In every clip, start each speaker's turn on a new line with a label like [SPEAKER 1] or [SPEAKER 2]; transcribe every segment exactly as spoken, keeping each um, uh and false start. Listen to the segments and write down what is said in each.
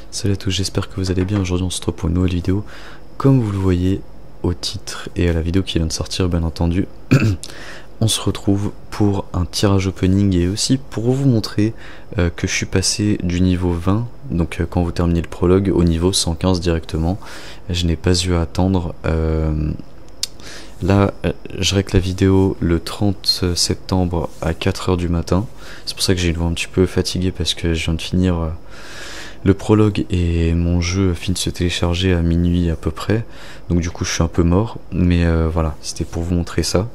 [SPEAKER 1] Salut à tous, j'espère que vous allez bien. Aujourd'hui on se retrouve pour une nouvelle vidéo. Comme vous le voyez au titre et à la vidéo qui vient de sortir, bien entendu, on se retrouve pour un tirage opening et aussi pour vous montrer euh, que je suis passé du niveau vingt, donc euh, quand vous terminez le prologue, au niveau cent quinze directement. Je n'ai pas eu à attendre. Euh, là, euh, je règle la vidéo le trente septembre à quatre heures du matin. C'est pour ça que j'ai une voix un petit peu fatiguée parce que je viens de finir... Euh, le prologue et mon jeu finit de se télécharger à minuit à peu près, donc du coup je suis un peu mort, mais euh, voilà, c'était pour vous montrer ça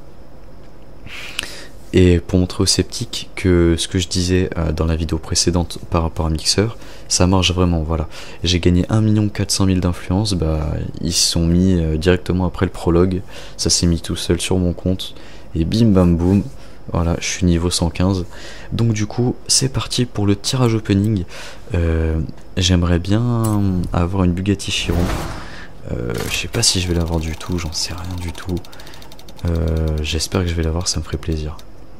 [SPEAKER 1] et pour montrer aux sceptiques que ce que je disais euh, dans la vidéo précédente par rapport à Mixer, ça marche vraiment. Voilà, j'ai gagné un million quatre cent mille d'influence, bah ils se sont mis euh, directement après le prologue, ça s'est mis tout seul sur mon compte et bim bam boum. Voilà, je suis niveau cent quinze. Donc du coup, c'est parti pour le tirage opening. Euh, J'aimerais bien avoir une Bugatti Chiron. Euh, je sais pas si je vais l'avoir du tout, j'en sais rien du tout. Euh, J'espère que je vais l'avoir, ça me ferait plaisir.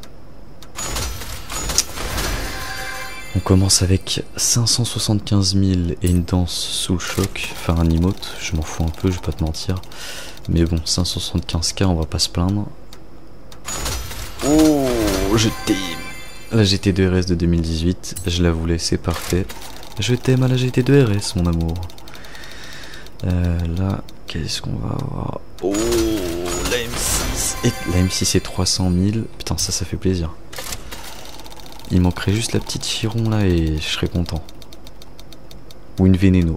[SPEAKER 1] On commence avec cinq cent soixante-quinze mille et une danse sous le choc. Enfin un emote, je m'en fous un peu, je vais pas te mentir. Mais bon, cinq cent soixante-quinze K, on va pas se plaindre. Oh, je t'aime. La G T deux R S de deux mille dix-huit, je la voulais, c'est parfait. Je t'aime à la G T deux R S, mon amour. Euh, là, qu'est-ce qu'on va avoir? Oh, la M six. Et la M six est trois cent mille. Putain, ça, ça fait plaisir. Il manquerait juste la petite Chiron là et je serais content. Ou une Veneno.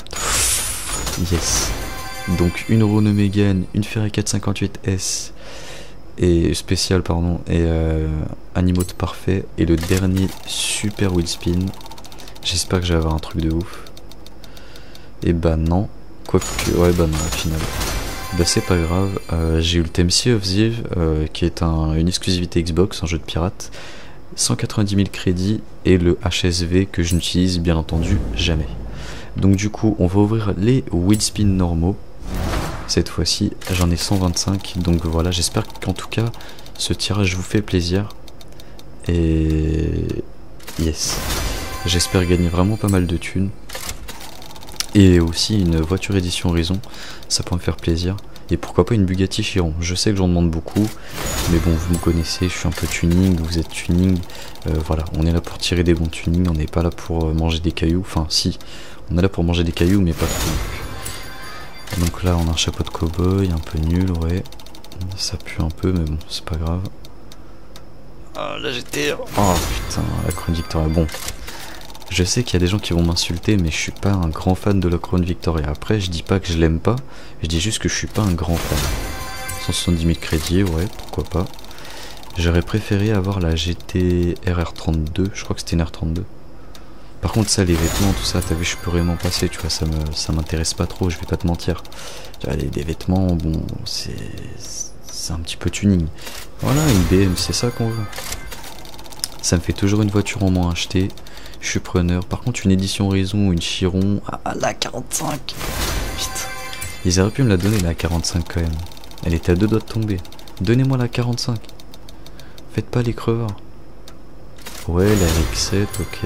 [SPEAKER 1] Yes. Donc une Renault Mégane, une Ferrari quatre cent cinquante-huit S. Et spécial pardon et euh, un emote parfait et le dernier super wheel spin. J'espère que j'ai avoir un truc de ouf. Et bah non, quoique ouais bah non au final. Bah c'est pas grave. Euh, j'ai eu le thème Sea of Thieves euh, qui est un, une exclusivité Xbox, un jeu de pirate. cent quatre-vingt-dix mille crédits et le H S V que je n'utilise bien entendu jamais. Donc du coup on va ouvrir les wheel spin normaux. Cette fois-ci, j'en ai cent vingt-cinq, donc voilà, j'espère qu'en tout cas, ce tirage vous fait plaisir. Et... yes. J'espère gagner vraiment pas mal de thunes. Et aussi une voiture édition Horizon, ça peut me faire plaisir. Et pourquoi pas une Bugatti Chiron. Je sais que j'en demande beaucoup, mais bon, vous me connaissez, je suis un peu tuning, vous êtes tuning. Euh, voilà, on est là pour tirer des bons tunings, on n'est pas là pour manger des cailloux. Enfin, si, on est là pour manger des cailloux, mais pas trop. Donc là on a un chapeau de cow-boy un peu nul, ouais. Ça pue un peu mais bon c'est pas grave. Ah là j'étais... Oh putain la Crown Victoria. Bon, je sais qu'il y a des gens qui vont m'insulter mais je suis pas un grand fan de la Crown Victoria. Après je dis pas que je l'aime pas, je dis juste que je suis pas un grand fan. cent soixante-dix mille crédits, ouais pourquoi pas. J'aurais préféré avoir la G T R R trente-deux, je crois que c'était une R trente-deux. Par contre ça, les vêtements, tout ça, t'as vu, je peux vraiment passer, tu vois, ça me, ça m'intéresse pas trop, je vais pas te mentir. Tu vois, les, des vêtements, bon, c'est, c'est un petit peu tuning. Voilà, une B M, c'est ça qu'on veut. Ça me fait toujours une voiture en moins à acheter, je suis preneur. Par contre, une édition Horizon ou une Chiron, ah la quarante-cinq. Putain, ils auraient pu me la donner la quarante-cinq quand même. Elle était à deux doigts de tomber. Donnez-moi la quarante-cinq. Faites pas les crevards. Ouais, la R X sept, ok.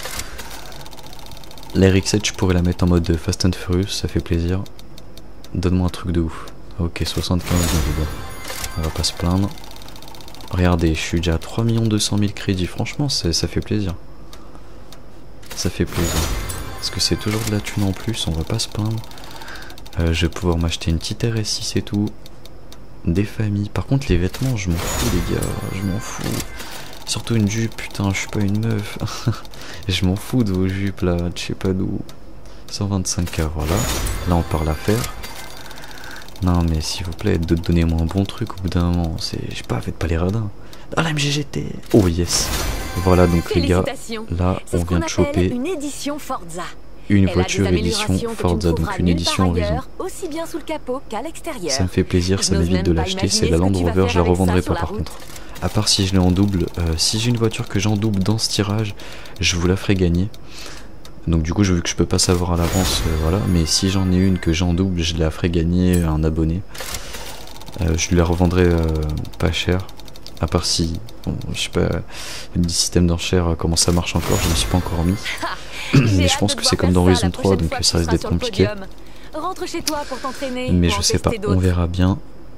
[SPEAKER 1] La R X sept je pourrais la mettre en mode Fast and Furious, ça fait plaisir. Donne-moi un truc de ouf. Ok, soixante-quinze mille, on va pas se plaindre. Regardez, je suis déjà à trois millions deux cent mille crédits, franchement ça fait plaisir. Ça fait plaisir. Parce que c'est toujours de la thune en plus, on va pas se plaindre. Euh, je vais pouvoir m'acheter une petite R S six et tout. Des familles. Par contre les vêtements, je m'en fous les gars, je m'en fous. Surtout une jupe, putain, je suis pas une meuf. Je m'en fous de vos jupes là, je sais pas d'où. cent vingt-cinq K, voilà. Là on parle à faire. Non mais s'il vous plaît, de donnez-moi un bon truc au bout d'un moment. C'est, je sais pas, faites pas les radins. Ah la M G G T. Oh yes. Voilà donc les gars, là on vient de choper
[SPEAKER 2] une édition Forza.
[SPEAKER 1] Une voiture édition Forza, donc une édition Horizon.
[SPEAKER 2] Aussi bien sous le capot qu'à l'extérieur.
[SPEAKER 1] Ça me fait plaisir, ça m'évite de l'acheter. C'est la Land Rover, je la revendrai pas par contre. À part si je l'ai en double, euh, si j'ai une voiture que j'en double dans ce tirage, je vous la ferai gagner. Donc du coup, vu que je peux pas savoir à l'avance, euh, voilà. Mais si j'en ai une que j'en double, je la ferai gagner à un abonné. Euh, je lui la revendrai euh, pas cher. À part si, bon, je sais pas, le système d'enchères, comment ça marche encore, je ne me suis pas encore mis. mais je pense que c'est comme dans Horizon trois, donc ça risque d'être compliqué.
[SPEAKER 2] Rentre chez toi pour t'entraîner.
[SPEAKER 1] Mais je sais pas, on verra bien.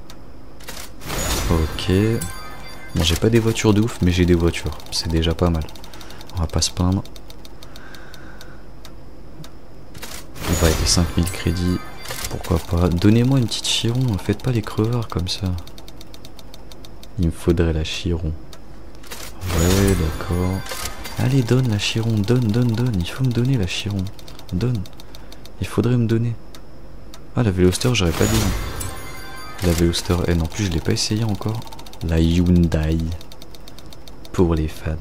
[SPEAKER 1] Ok. Bon, j'ai pas des voitures de ouf, mais j'ai des voitures. C'est déjà pas mal. On va pas se plaindre. On va avec les cinq mille crédits. Pourquoi pas. Donnez-moi une petite Chiron. Faites pas les crevards comme ça. Il me faudrait la Chiron. Ouais, d'accord. Allez, donne la Chiron. Donne, donne, donne. Il faut me donner la Chiron. Donne. Il faudrait me donner. Ah, la Veloster, j'aurais pas dit. La Veloster N, en plus, je l'ai pas essayé encore. La Hyundai. Pour les fans.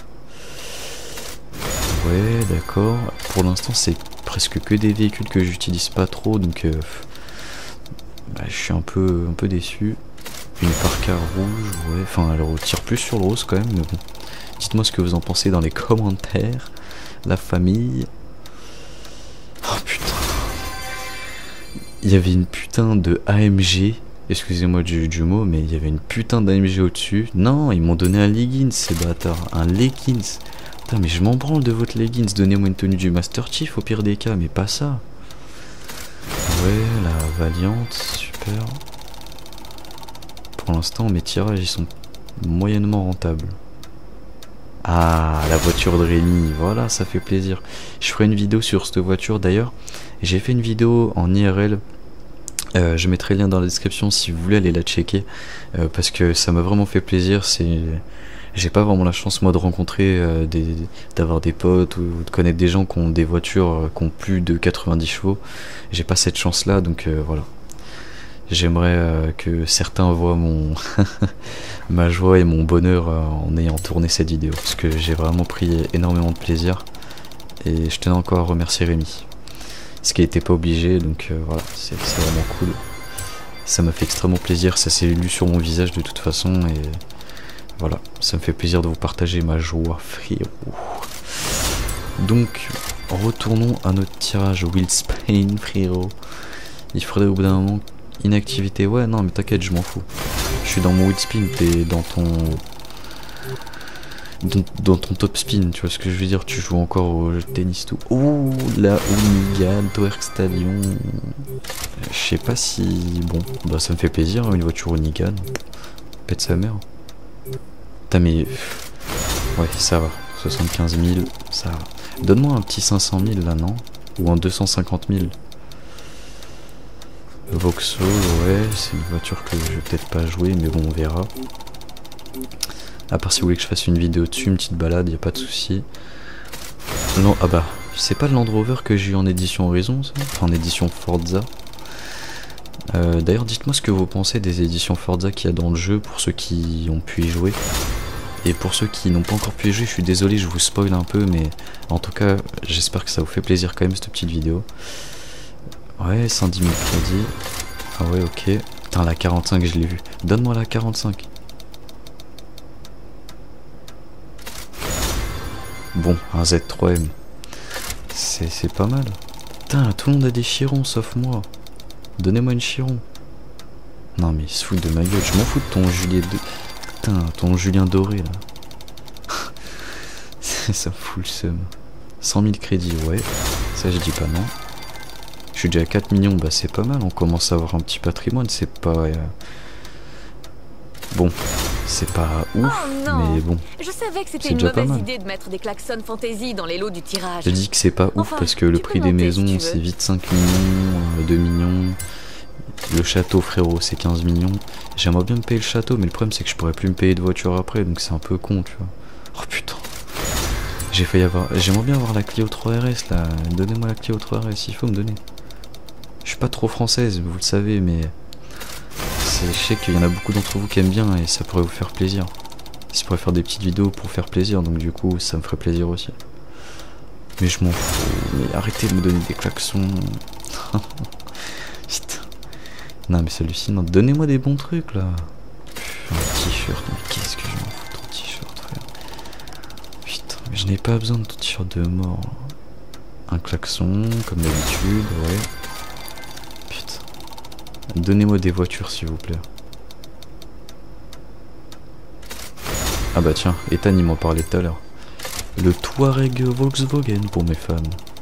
[SPEAKER 1] Ouais, d'accord. Pour l'instant, c'est presque que des véhicules que j'utilise pas trop, donc euh, bah, je suis un peu, un peu déçu. Une Parka rouge, ouais. Enfin, elle tire plus sur le rose quand même, mais bon. Dites-moi ce que vous en pensez dans les commentaires. La famille. Oh putain. Il y avait une putain de A M G. Excusez-moi du, du mot, mais il y avait une putain d'A M G au-dessus. Non, ils m'ont donné un leggings, ces bâtards. Un leggings. Putain, mais je m'en branle de votre leggings. Donnez-moi une tenue du Master Chief au pire des cas, mais pas ça. Ouais, la Valiant, super. Pour l'instant, mes tirages, ils sont moyennement rentables. Ah, la voiture de Rémi, voilà, ça fait plaisir. Je ferai une vidéo sur cette voiture d'ailleurs. J'ai fait une vidéo en I R L. Euh, je mettrai le lien dans la description si vous voulez aller la checker. Euh, parce que ça m'a vraiment fait plaisir. C'est... J'ai pas vraiment la chance moi de rencontrer, euh, des... d'avoir des potes ou de connaître des gens qui ont des voitures euh, qui ont plus de quatre-vingt-dix chevaux. J'ai pas cette chance là, donc euh, voilà. J'aimerais euh, que certains voient mon ma joie et mon bonheur euh, en ayant tourné cette vidéo, parce que j'ai vraiment pris énormément de plaisir et je tenais encore à remercier Rémi, ce qui n'était pas obligé, donc euh, voilà, c'est vraiment cool. Ça m'a fait extrêmement plaisir, ça s'est lu sur mon visage de toute façon et voilà, ça me fait plaisir de vous partager ma joie, frérot. Donc retournons à notre tirage Wheel Spain, frérot. Il faudrait au bout d'un moment. Inactivité, ouais, non, mais t'inquiète, je m'en fous. Je suis dans mon wheel spin, t'es dans ton... Dans, dans ton top spin, tu vois ce que je veux dire. Tu joues encore au tennis tout. Ouh, la Hoonigan, Twerk Stadion. Je sais pas si... Bon, bah ça me fait plaisir, hein, une voiture Hoonigan. Pète sa mère. Putain, mais... Ouais, ça va. soixante-quinze mille, ça va. Donne-moi un petit cinq cent mille là, non? Ou un deux cent cinquante mille. Vauxhall, ouais, c'est une voiture que je vais peut-être pas jouer, mais bon, on verra. À part si vous voulez que je fasse une vidéo dessus, une petite balade, y a pas de souci. Non, ah bah, c'est pas le Land Rover que j'ai eu en édition Horizon, ça, enfin en édition Forza. Euh, D'ailleurs, dites-moi ce que vous pensez des éditions Forza qu'il y a dans le jeu pour ceux qui ont pu y jouer. Et pour ceux qui n'ont pas encore pu y jouer, je suis désolé, je vous spoil un peu, mais en tout cas, j'espère que ça vous fait plaisir quand même cette petite vidéo. Ouais, cent dix mille crédits. Ah ouais, ok. Putain, la quarante-cinq, je l'ai vu. Donne-moi la quarante-cinq. Bon, un Z trois M. C'est pas mal. Putain, tout le monde a des Chirons, sauf moi. Donnez-moi une Chiron. Non, mais il se fout de ma gueule. Je m'en fous de ton Julien de... Putain, ton Julien doré, là. Ça me fout le seum. cent mille crédits, ouais. Ça, je dis pas non. Je suis déjà à quatre millions, bah c'est pas mal, on commence à avoir un petit patrimoine, c'est pas... Euh... Bon, c'est pas ouf, oh mais bon.
[SPEAKER 2] Je savais que c'était une mauvaise idée de mettre des klaxons fantasy dans les lots du tirage.
[SPEAKER 1] Je dis que c'est pas ouf enfin, parce que le prix des maisons si c'est vite cinq millions, euh, deux millions. Le château, frérot, c'est quinze millions. J'aimerais bien me payer le château, mais le problème c'est que je pourrais plus me payer de voiture après, donc c'est un peu con, tu vois. Oh putain. J'ai failli avoir... J'aimerais bien avoir la Clio trois R S là, donnez-moi la Clio trois R S, il faut me donner. Je suis pas trop française, vous le savez, mais je sais qu'il y en a beaucoup d'entre vous qui aiment bien et ça pourrait vous faire plaisir. Je pourrais faire des petites vidéos pour faire plaisir, donc du coup ça me ferait plaisir aussi. Mais je m'en fous, mais arrêtez de me donner des klaxons. Putain. Non mais c'est hallucinant, donnez-moi des bons trucs là. Un t-shirt, mais qu'est-ce que je m'en fous de ton t-shirt, frère. Putain, mais je n'ai pas besoin de ton t-shirt de mort. Un klaxon, comme d'habitude, ouais. Donnez-moi des voitures s'il vous plaît. Ah bah tiens, Ethan il m'en parlait tout à l'heure. Le Touareg Volkswagen pour mes fans.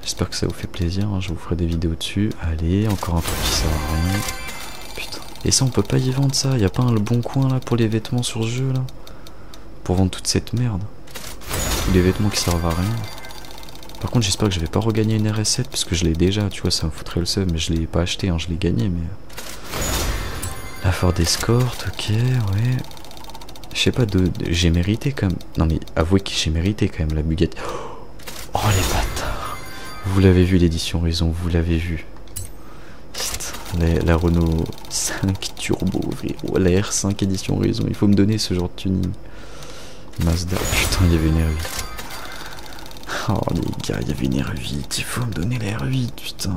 [SPEAKER 1] J'espère que ça vous fait plaisir, hein. Je vous ferai des vidéos dessus. Allez, encore un truc qui sert à rien. Putain. Et ça, on peut pas y vendre ça. Y a pas un bon coin là pour les vêtements sur ce jeu là? Pour vendre toute cette merde. Tous les vêtements qui servent à rien. Par contre, j'espère que je vais pas regagner une R S sept parce que je l'ai déjà, tu vois, ça me foutrait le seum. Mais je l'ai pas acheté, hein, je l'ai gagné. Mais la Ford Escort, ok, ouais. Je sais pas, de, de j'ai mérité quand même. Non mais avouez que j'ai mérité quand même la Bugatti. Oh les bâtards. Vous l'avez vu l'édition Horizon, vous l'avez vu. La, la Renault cinq Turbo, frérot. La R cinq édition Horizon, il faut me donner ce genre de tuning. Mazda, putain, il y avait une R huit. Oh les gars, il y avait une R huit, il faut me donner la R huit, putain.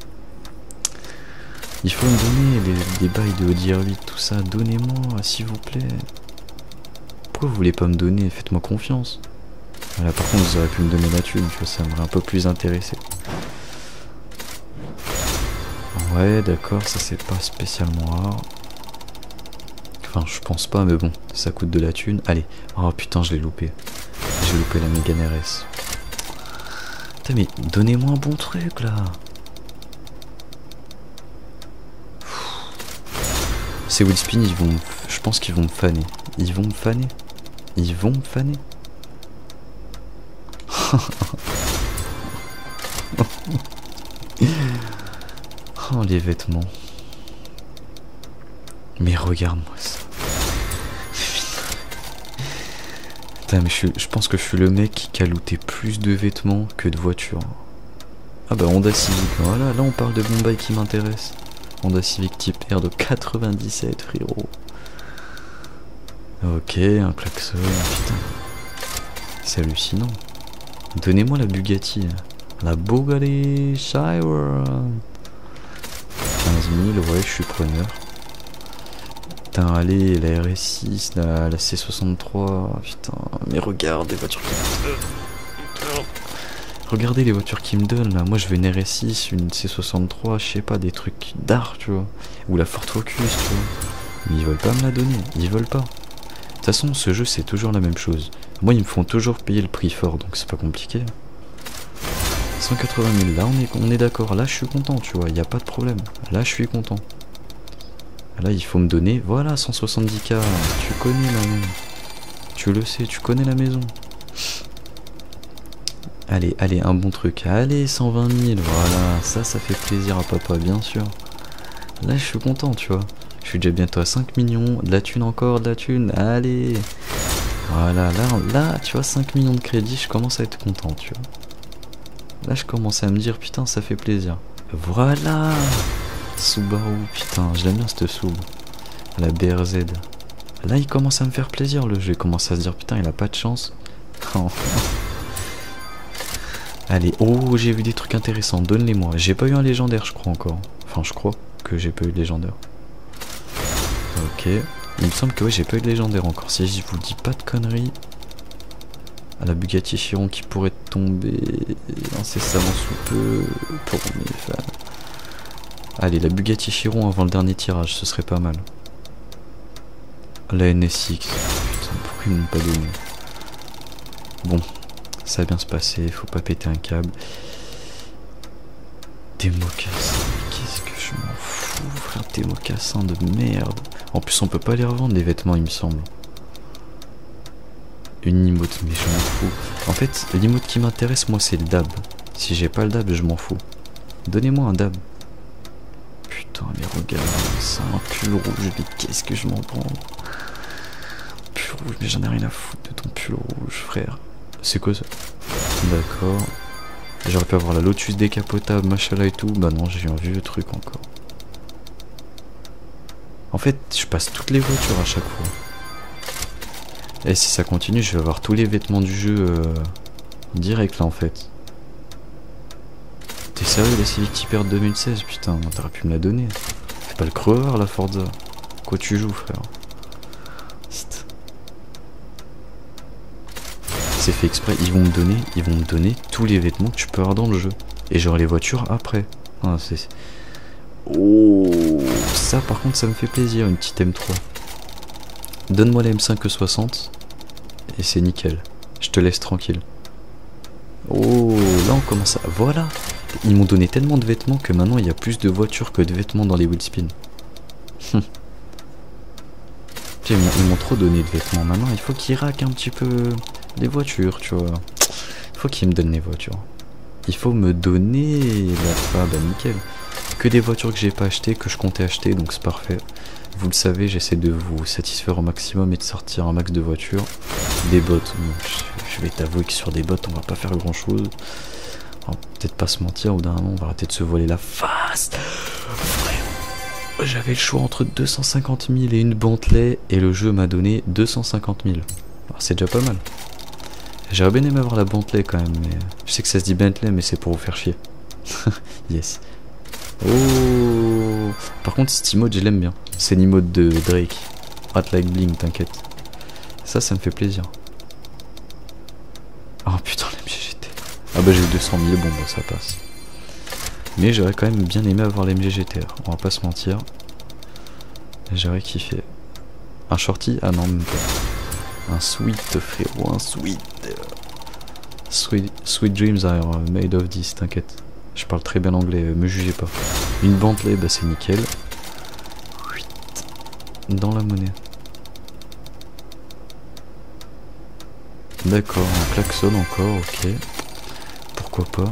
[SPEAKER 1] Il faut me donner les, les bails de Audi R huit, tout ça, donnez-moi, s'il vous plaît. Pourquoi vous voulez pas me donner? Faites-moi confiance. Voilà, par contre, vous auriez pu me donner la thune, tu vois, ça m'aurait un peu plus intéressé. Ouais, d'accord, ça c'est pas spécialement rare. Enfin, je pense pas, mais bon, ça coûte de la thune. Allez, oh putain, je l'ai loupé. J'ai loupé la Mégane R S. Putain, mais donnez-moi un bon truc là. Ces Wheelspin, ils vont. Je pense qu'ils vont me faner. Ils vont me faner. Ils vont me faner. Oh, les vêtements. Mais regarde-moi ça. Putain, mais je, suis, je pense que je suis le mec qui a looté plus de vêtements que de voitures. Ah bah Honda Civic, voilà, là on parle de bon bail qui m'intéresse. Honda Civic type R de quatre-vingt-dix-sept, frérot. Ok, un klaxon, putain. C'est hallucinant. Donnez-moi la Bugatti. La Bugatti Chiron. quinze mille, ouais, je suis preneur. Putain, allez, la R S six, la, la C soixante-trois, putain, mais regarde les voitures qui me donnent. Regardez les voitures qui me donnent là. Moi je veux une R S six, une C soixante-trois, je sais pas, des trucs d'art, tu vois. Ou la Ford Focus, tu vois. Mais ils veulent pas me la donner, ils veulent pas. De toute façon, ce jeu c'est toujours la même chose. Moi ils me font toujours payer le prix fort, donc c'est pas compliqué. cent quatre-vingt mille, là on est, on est d'accord, là je suis content, tu vois, il n'y a pas de problème. Là je suis content. Là il faut me donner, voilà, cent soixante-dix K, tu connais la même. Tu le sais, tu connais la maison. Allez, allez, un bon truc, allez, cent vingt mille, voilà, ça, ça fait plaisir à papa, bien sûr. Là je suis content, tu vois. Je suis déjà bientôt à cinq millions, de la thune encore, de la thune, allez. Voilà, là, là, tu vois, cinq millions de crédits, je commence à être content, tu vois. Là je commence à me dire putain ça fait plaisir. Voilà Subaru, putain je l'aime bien cette sub. La B R Z. Là il commence à me faire plaisir le jeu. Il commence à se dire putain il a pas de chance. Allez, oh j'ai vu des trucs intéressants, donne-les-moi. J'ai pas eu un légendaire je crois encore. Enfin je crois que j'ai pas eu de légendaire. Ok. Il me semble que ouais j'ai pas eu de légendaire encore. Si je vous dis pas de conneries. À la Bugatti Chiron qui pourrait tomber incessamment sous peu pour mes fans. Allez, la Bugatti Chiron avant le dernier tirage, ce serait pas mal. La N S X, putain, pourquoi ils m'ont pas donné? Bon, ça va bien se passer, faut pas péter un câble. Des mocassins, qu'est-ce que je m'en fous, frère, des mocassins de merde. En plus, on peut pas les revendre, les vêtements, il me semble. Une emote, mais je m'en fous. En fait, l'emote qui m'intéresse, moi, c'est le dab. Si j'ai pas le dab, je m'en fous. Donnez-moi un dab. Putain, mais regarde, c'est un pull rouge, mais qu'est-ce que je m'en prends? Pull rouge, mais j'en ai rien à foutre de ton pull rouge, frère. C'est quoi ça? D'accord. J'aurais pu avoir la Lotus décapotable, machallah et tout. Bah non, j'ai un vieux truc encore. En fait, je passe toutes les voitures à chaque fois. Et si ça continue, je vais avoir tous les vêtements du jeu euh, direct là en fait. T'es sérieux la Civic Type R deux mille seize? Putain, t'aurais pu me la donner. Fais pas le creveur la Forza. Quoi tu joues frère? C'est fait exprès, ils vont me donner, ils vont me donner tous les vêtements que tu peux avoir dans le jeu. Et j'aurai les voitures après. Ah, c'est... Oh, ça par contre ça me fait plaisir, une petite M trois. Donne-moi la M cinq soixante et c'est nickel. Je te laisse tranquille. Oh, là on commence à... Voilà. Ils m'ont donné tellement de vêtements que maintenant il y a plus de voitures que de vêtements dans les wheelspins. Ils m'ont trop donné de vêtements. Maintenant il faut qu'ils raquent un petit peu les voitures, tu vois. Il faut qu'ils me donnent les voitures. Il faut me donner la... Ah bah nickel. Que des voitures que j'ai pas achetées, que je comptais acheter, donc c'est parfait. Vous le savez, j'essaie de vous satisfaire au maximum et de sortir un max de voitures. Des bots, bon, je, je vais t'avouer que sur des bots on va pas faire grand chose. On va peut-être pas se mentir, au d'un moment on va arrêter de se voiler la face. J'avais le choix entre deux cent cinquante mille et une Bentley et le jeu m'a donné deux cent cinquante mille. C'est déjà pas mal. J'aurais bien aimé avoir la Bentley quand même, mais je sais que ça se dit Bentley, mais c'est pour vous faire chier. Yes. Oh. Par contre, cet emote, je l'aime bien. C'est l'emote de Drake. Hot like bling, t'inquiète. Ça, ça me fait plaisir. Oh putain, l'M G G T. Ah bah j'ai eu deux cent mille, bon bah ça passe. Mais j'aurais quand même bien aimé avoir l'M G G T R. On va pas se mentir. J'aurais kiffé. Un shorty? Ah non, même pas. Un sweet frérot, un sweet. Sweet, sweet dreams are made of this, t'inquiète. Je parle très bien anglais, me jugez pas. Une Bentley, bah c'est nickel. Dans la monnaie. D'accord, un klaxon encore, ok. Pourquoi pas.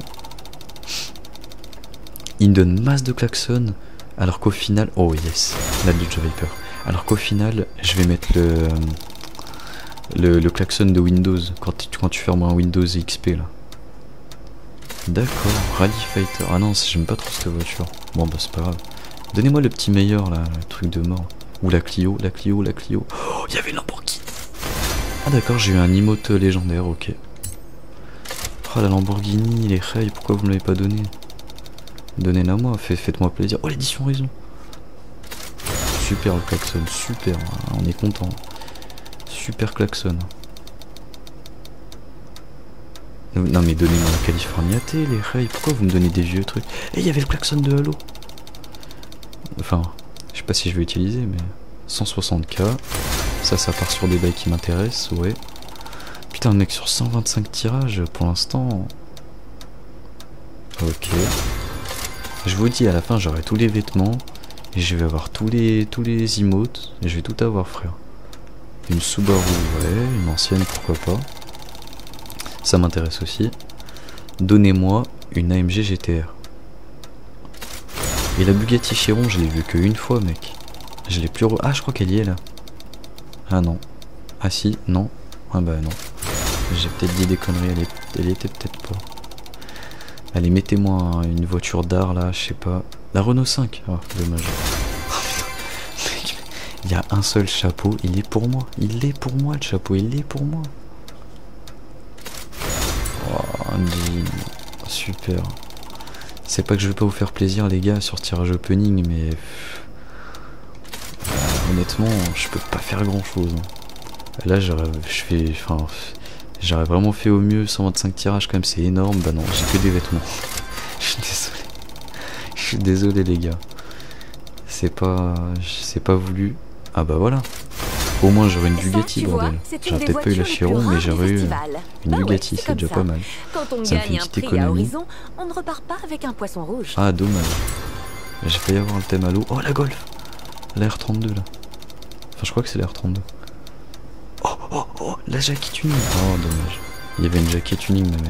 [SPEAKER 1] Il me donne masse de klaxons, alors qu'au final... Oh yes, la Dodge Viper. Alors qu'au final, je vais mettre le... Le, le klaxon de Windows, quand tu, quand tu fermes un Windows X P là. D'accord, Rally Fighter. Ah non, j'aime pas trop cette voiture. Bon bah c'est pas grave. Donnez-moi le petit meilleur là, le truc de mort. Ou la Clio, la Clio, la Clio. Oh, il y avait Lamborghini. Ah d'accord, j'ai eu un emote légendaire, ok. Oh la Lamborghini, les rails, pourquoi vous me l'avez pas donné? Donnez-la moi, faites-moi plaisir. Oh l'édition raison. Super le klaxon, super, on est content. Super klaxon. Non mais donnez-moi la Californiaté, les rails, pourquoi vous me donnez des vieux trucs? Et il y avait le klaxon de Halo. Enfin, je sais pas si je vais utiliser, mais cent soixante K. Ça, ça part sur des bails qui m'intéressent, ouais. Putain, le mec sur cent vingt-cinq tirages, pour l'instant... Ok. Je vous dis, à la fin, j'aurai tous les vêtements, et je vais avoir tous les, tous les emotes, et je vais tout avoir, frère. Une Subaru, ouais, une ancienne, pourquoi pas. Ça m'intéresse aussi. Donnez-moi une A M G G T R. Et la Bugatti Chiron, je l'ai vue que une fois, mec. Je l'ai plus re... Ah, je crois qu'elle y est, là. Ah non. Ah si, non. Ah bah non. J'ai peut-être dit des conneries, elle, est... elle était peut-être pas. Allez, mettez-moi une voiture d'art, là, je sais pas. La Renault cinq. Oh, dommage. Il y a un seul chapeau, il est pour moi. Il est pour moi, le chapeau, il est pour moi. Oh, un jean. Super. C'est pas que je veux pas vous faire plaisir, les gars, sur tirage opening, mais... Euh, honnêtement, je peux pas faire grand-chose. Là, j'aurais... Je fais... Enfin... J'aurais vraiment fait au mieux, cent vingt-cinq tirages, quand même, c'est énorme. Bah non, j'ai que des vêtements. Je suis désolé. Je suis désolé, les gars. C'est pas... C'est pas voulu. Ah bah voilà. Au moins j'aurais une Bugatti, bordel. J'aurais peut-être pas eu la Chiron, mais j'aurais eu une bah Bugatti, ouais, c'est déjà ça. Pas mal.
[SPEAKER 2] Quand on ça gagne me fait une petite économie. À horizon, on ne repart pas avec un poisson rouge.
[SPEAKER 1] Ah dommage. J'ai failli avoir le thème à l'eau. Oh la Golf. La R trente-deux là. Enfin je crois que c'est la R trente-deux. Oh oh oh, la jaquette tuning. Oh dommage. Il y avait une jaquette tuning même.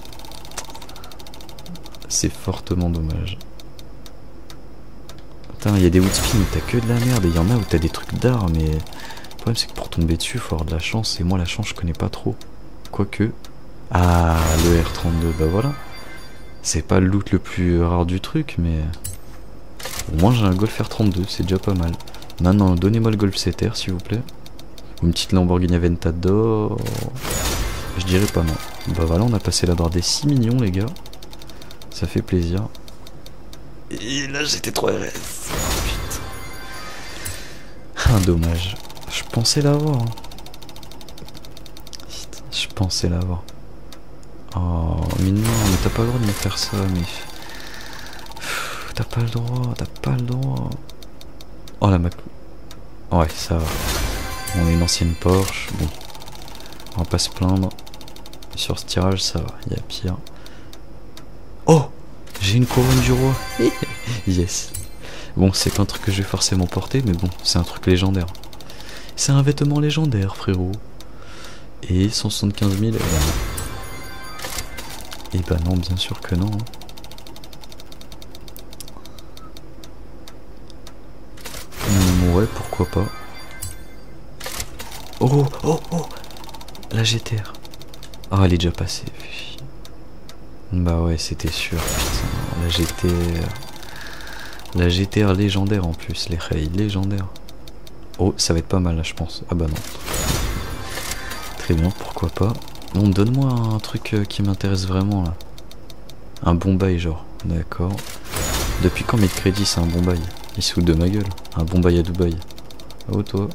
[SPEAKER 1] C'est fortement dommage. Putain, il y a des woodspins où t'as que de la merde et il y en a où t'as des trucs d'art, mais le problème c'est que pour tomber dessus, il faut avoir de la chance et moi la chance je connais pas trop. Quoique. Ah, le R trente-deux, bah voilà. C'est pas le loot le plus rare du truc, mais au moins j'ai un Golf R trente-deux, c'est déjà pas mal. Maintenant, donnez-moi le Golf sept R s'il vous plaît. Une petite Lamborghini Aventador. Je dirais pas non. Bah voilà, on a passé la barre des six millions, les gars. Ça fait plaisir. Et là, j'étais trop R S. Oh, putain. Ah, dommage. Je pensais l'avoir. Hein. Je pensais l'avoir. Oh, mais non, mais t'as pas le droit de me faire ça, mais... T'as pas le droit, t'as pas le droit. Oh, la Mac... Ouais, ça va. On est une ancienne Porsche, bon. On va pas se plaindre. Sur ce tirage, ça va, il y a pire. Oh, j'ai une couronne du roi. Yes. Bon, c'est pas un truc que je vais forcément porter, mais bon, c'est un truc légendaire. C'est un vêtement légendaire, frérot. Et cent soixante-quinze mille, et bah non, bien sûr que non. Mmh, ouais, pourquoi pas. Oh, oh, oh, la G T R. Ah, elle est déjà passée. Bah ouais, c'était sûr, putain. La G T R. La G T R légendaire en plus, les rails légendaires. Oh, ça va être pas mal là, je pense. Ah bah non. Très bien, pourquoi pas. Bon, donne-moi un truc euh, qui m'intéresse vraiment là. Un bon bail, genre. D'accord. Depuis quand mes crédits, c'est un bon bail? Il se fout de ma gueule. Un bon bail à Dubaï. Oh, toi.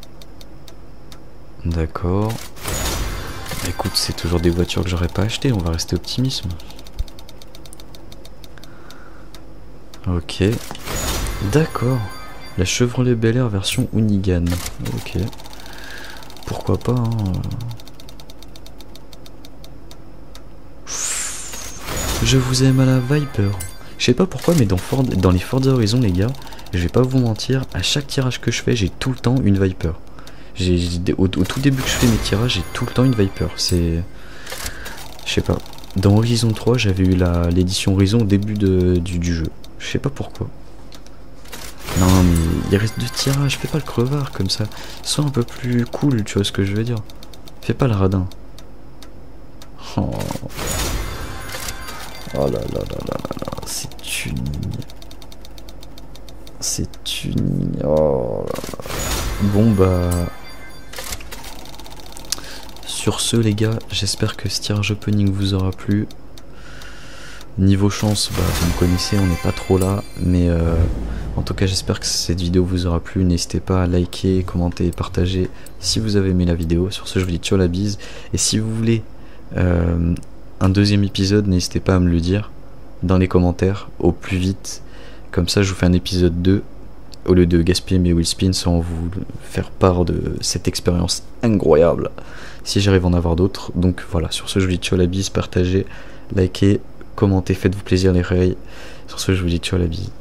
[SPEAKER 1] D'accord. Écoute, c'est toujours des voitures que j'aurais pas achetées. On va rester optimisme. Ok. D'accord. La Chevrolet Bel Air version Hoonigan. Ok. Pourquoi pas, hein. Je vous aime à la Viper. Je sais pas pourquoi, mais dans, Ford, dans les Forza Horizon, les gars, je vais pas vous mentir, à chaque tirage que je fais, j'ai tout le temps une Viper. J'ai, au, au tout début que je fais mes tirages, j'ai tout le temps une Viper. C'est... Je sais pas. Dans Horizon trois, j'avais eu la, l'édition Horizon au début de, du, du jeu. Je sais pas pourquoi. Non, mais il reste deux tirages, fais pas le crevard comme ça. Sois un peu plus cool, tu vois ce que je veux dire. Fais pas le radin. Oh, oh là là là là là là, c'est une... C'est une... Oh là là. Bon bah... Sur ce les gars, j'espère que ce tirage opening vous aura plu. Niveau chance, bah vous me connaissez, on n'est pas trop là, mais euh, en tout cas j'espère que cette vidéo vous aura plu. N'hésitez pas à liker, commenter et partager si vous avez aimé la vidéo. Sur ce, je vous dis ciao la bise, et si vous voulez euh, un deuxième épisode, n'hésitez pas à me le dire dans les commentaires au plus vite, comme ça je vous fais un épisode deux au lieu de gaspiller mes wheel spins, sans vous faire part de cette expérience incroyable si j'arrive à en avoir d'autres. Donc voilà, sur ce je vous dis ciao la bise, partagez, likez, commentez, faites-vous plaisir les rails. Sur ce, je vous dis ciao la bise.